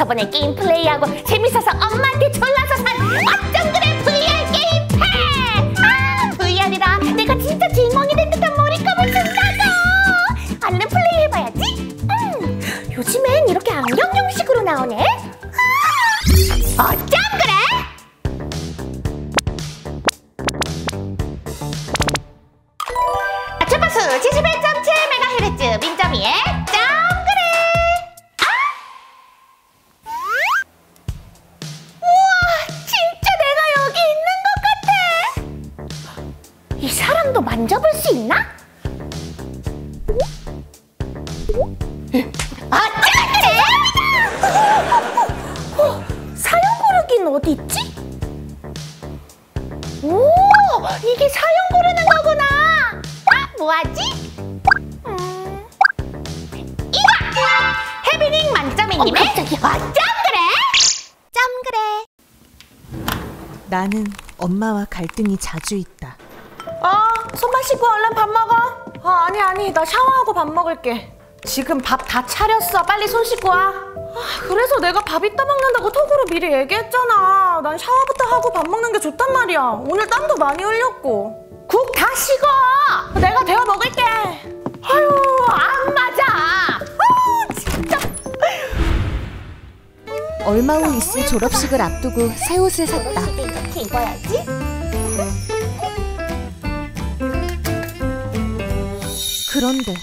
저번에 게임 플레이하고 재밌어서 엄마한테 졸라서 산 어쩜 그래 VR 게임팩! 아, VR이라 내가 진짜 주인공이 된 듯한 몰입감을 준다고! 얼른 플레이해봐야지. 요즘엔 이렇게 안경 형식으로 나오네. 어쩜 그래? 주파수 71.7MHz 민점이의 쩜 그래. 우와, 진짜 내가 여기 있는 것 같아. 이 사람도 만져볼 수 있나? 어쩜 그래? 사용 고르기는 어디 있지? 오, 이게 사용 고르는 거구나. 뭐하지? 이거! 해비닝 만점이님의 어쩜 그래? 쩜 그래. 나는 엄마와 갈등이 자주 있다. 손 마시고 얼른 밥 먹어. 아니 나 샤워하고 밥 먹을게. 지금 밥 다 차렸어. 빨리 손 씻고 와. 그래서 내가 밥 이따 먹는다고 톡으로 미리 얘기했잖아. 난 샤워부터 하고 밥 먹는 게 좋단 말이야. 오늘 땀도 많이 흘렸고. 국 다 식어! 내가 데워 먹을게. 아유, 안 맞아. 진짜. 얼마 후 있을 졸업식을 앞두고 새 옷을 샀다. 이렇게 입어야지. 그런데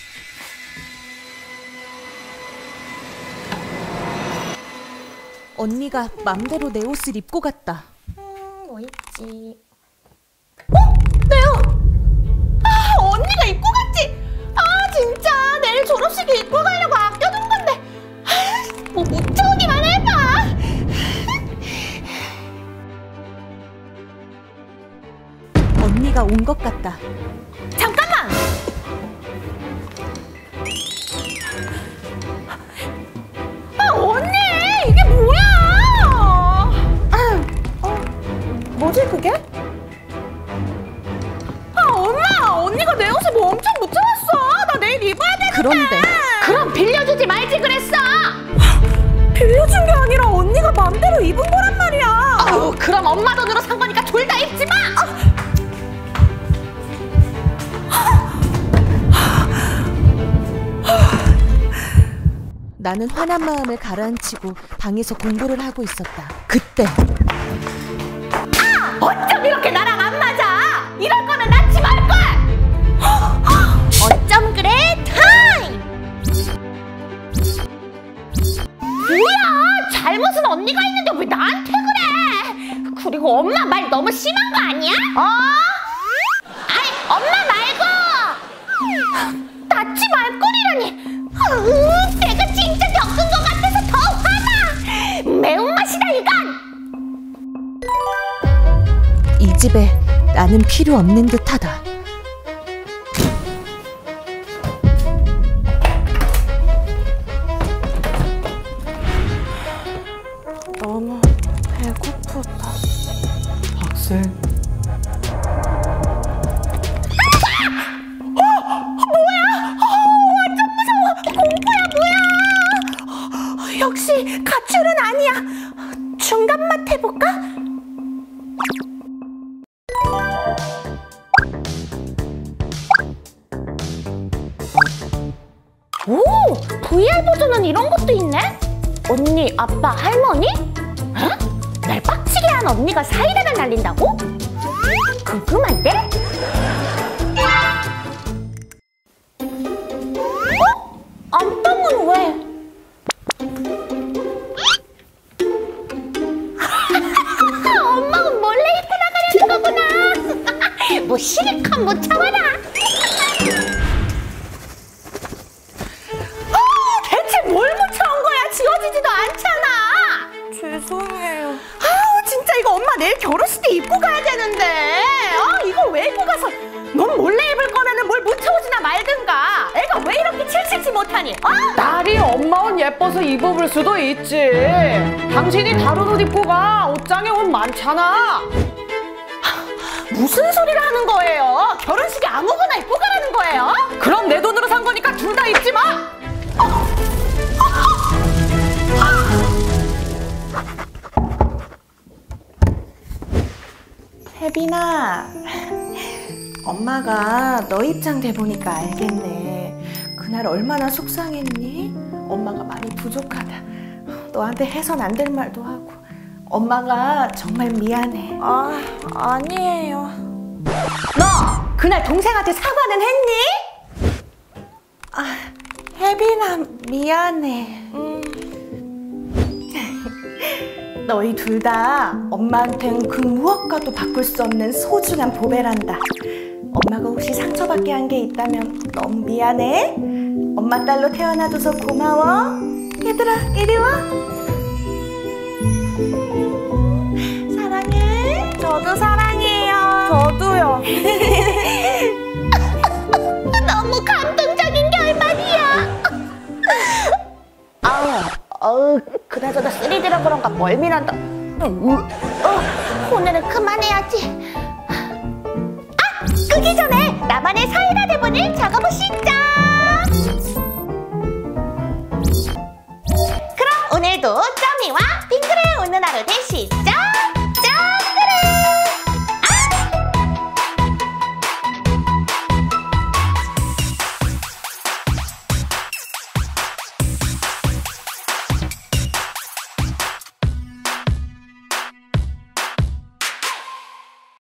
언니가 맘대로 내 옷을 입고 갔다. 뭐 있지? 내 옷! 언니가 입고 갔지? 진짜 내일 졸업식에 입고 가려고 아껴둔 건데. 뭐 묻혀오기만 해봐. 언니가 온 것 같다. 잠깐만! 언니! 이게 뭐야! 뭐지 그게? 엄마! 언니가 내 옷에 뭐 엄청 묻혀놨어! 나 내일 입어야 되는데! 그런데 그럼 빌려주지 말지 그랬어! 빌려준 게 아니라 언니가 맘대로 입은 거란 말이야! 그럼 엄마 돈으로 산 거니까 둘 다 입지 마! 나는 화난 마음을 가라앉히고 방에서 공부를 하고 있었다. 그때 어쩜 이렇게 나랑 안 맞아! 이럴 거면 낳지 말걸! 어쩜 그래 타임! 뭐야! 잘못은 언니가 있는데 왜 나한테 그래! 그리고 엄마 말 너무 심한 거 아니야? 아이, 엄마 말고! 낳지 말걸이라니! 내가 진짜 겪은 것 같아서 더 화나! 매운맛이다 이건! 이 집에 나는 필요 없는 듯하다. 너무 배고프다. 학생? 역시 가출은 아니야. 중간 맛 해볼까? 오! VR 버전은 이런 것도 있네? 언니, 아빠, 할머니? 응? 날 빡치게 한 언니가 사이다를 날린다고? 궁금한데? 안방은 왜? 엄마가 몰래 입고 나가려는 거구나. 뭐 실컷 못 참아라. 대체 뭘 묻혀온 거야? 지워지지도 않잖아. 죄송해요. 진짜 이거 엄마 내일 결혼식 때 입고 가야 되는데. 이거 왜 입고 가서 넌 몰래 입을 거면은 뭘 묻혀오지나 말든가. 애가 왜 이렇게 칠칠치 못하니? 딸이 엄마 옷 예뻐서 입어볼 수도 있지. 당신이 다른 옷 입고 가. 옷장에 옷 많잖아. 무슨 소리를 하는 거예요? 결혼식에 아무거나 입고 가라는 거예요? 그럼 내 돈으로 산 거니까 둘 다 입지 마. 혜빈아, 엄마가 너 입장 돼보니까 알겠네. 그날 얼마나 속상했니? 엄마가 많이 부족하다. 너한테 해선 안 될 말도 하고. 엄마가 정말 미안해. 아니에요. 너 그날 동생한테 사과는 했니? 혜빈아, 미안해. 너희 둘 다 엄마한텐 그 무엇과도 바꿀 수 없는 소중한 보배란다. 엄마가 혹시 상처받게 한 게 있다면 너무 미안해. 엄마 딸로 태어나줘서 고마워. 얘들아, 이리 와. 사랑해. 저도 사랑해요. 저도요. 너무 감동적인 결말이야. 그나저나 3D라 그런가 멀미난다. 오늘은 그만해야지. 끄기 전에 나만의 사이다 대본을 적어보시죠. 그럼 오늘도 점이와 빙그레 웃는 하루 되시죠.